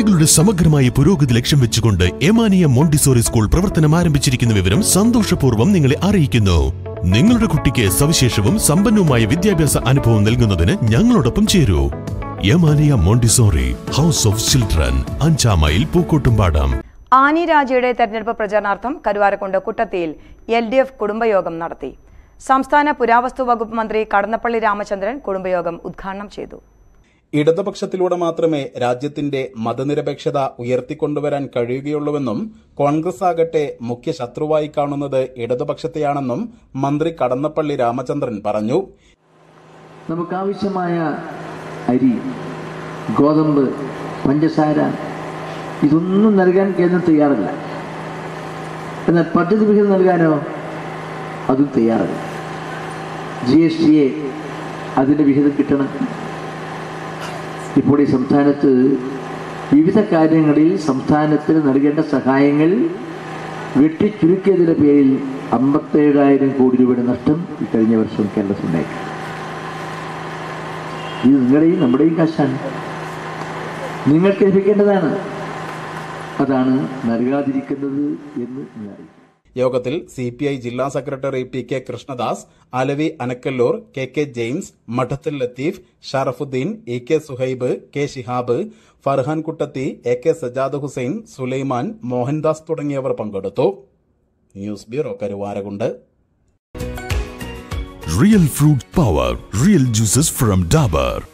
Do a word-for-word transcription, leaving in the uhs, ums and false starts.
കുട്ടികളുടെ സമഗ്രമായ പുരോഗതി ലക്ഷ്യം വെച്ചുകൊണ്ട് എമാനിയ മോണ്ടിസോറി സ്കൂൾ പ്രവർത്തനം ആരംഭിച്ചിരിക്കുന്ന വിവരം സന്തോഷപൂർവ്വം നിങ്ങളെ അറിയിക്കുന്നു. നിങ്ങളുടെ കുട്ടിക്ക് സവിശേഷവും സമ്പന്നവുമായ വിദ്യാഭ്യാസ അനുഭവം നൽകുന്നതിന് ഞങ്ങളോടൊപ്പം ചേരൂ. എമാനിയ മോണ്ടിസോറി ഹൗസ് ഓഫ് ചിൽഡ്രൻ, അഞ്ചാം മൈൽ പൂക്കോട്ടുംപാടം. ആനി രാജയുടെ തെരഞ്ഞെടുപ്പ് പ്രചരണാർത്ഥം കരുവാരക്കുണ്ട് കുട്ടത്തിയിൽ എൽ ഡി എഫ് കുടുംബയോഗം നടത്തി. സംസ്ഥാന പുരാവസ്തു വകുപ്പ് മന്ത്രി കടന്നപ്പള്ളി രാമചന്ദ്രൻ കുടുംബയോഗം ഉദ്ഘാടനം ചെയ്തു. ഇടതുപക്ഷത്തിലൂടെ മാത്രമേ രാജ്യത്തിന്റെ മതനിരപേക്ഷത ഉയർത്തിക്കൊണ്ടുവരാൻ കഴിയുകയുള്ളൂവെന്നും കോൺഗ്രസ് ആകട്ടെ മുഖ്യ ശത്രുവായി കാണുന്നത് ഇടതുപക്ഷത്തെയാണെന്നും മന്ത്രി കടന്നപ്പള്ളി രാമചന്ദ്രൻ പറഞ്ഞു. നമുക്കാവശ്യമായ അരി, ഗോതമ്പ്, പഞ്ചസാര ഇതൊന്നും നൽകാൻ കേന്ദ്രം തയ്യാറല്ല. എന്നാൽ പദ്ധതി വിഹിതം നൽകാനോ അതും തയ്യാറല്ല. ജി എസ് ടി എ അതിന്റെ വിഹിതം കിട്ടണം. ഇപ്പോൾ ഈ സംസ്ഥാനത്ത് വിവിധ കാര്യങ്ങളിൽ സംസ്ഥാനത്തിന് നൽകേണ്ട സഹായങ്ങൾ വെട്ടിച്ചുരുക്കിയതിന്റെ പേരിൽ അമ്പത്തേഴായിരം കോടി രൂപയുടെ നഷ്ടം ഈ കഴിഞ്ഞ വർഷം കേരളത്തിലുണ്ടായി. ഇത് നിങ്ങളുടെയും നമ്മുടെയും കാശാണ്, നിങ്ങൾക്ക് ലഭിക്കേണ്ടതാണ്. അതാണ് നൽകാതിരിക്കുന്നത് എന്ന് ഞാൻ അറിയിക്കും. യോഗത്തിൽ സി പി ഐ ജില്ലാ secretary P K Krishnadas, Alavi Anakkallur, K K James, Madathil Latheef, Sharafuddin, E K Suhaib, K Shihab, Farhan Kuttathi, A K Sajad Hussain, Sulaiman, Mohandas തുടങ്ങിയവർ പങ്കെടുത്തു. News bureau, Karuvarakundu. Real fruit power, real juices from Dabur.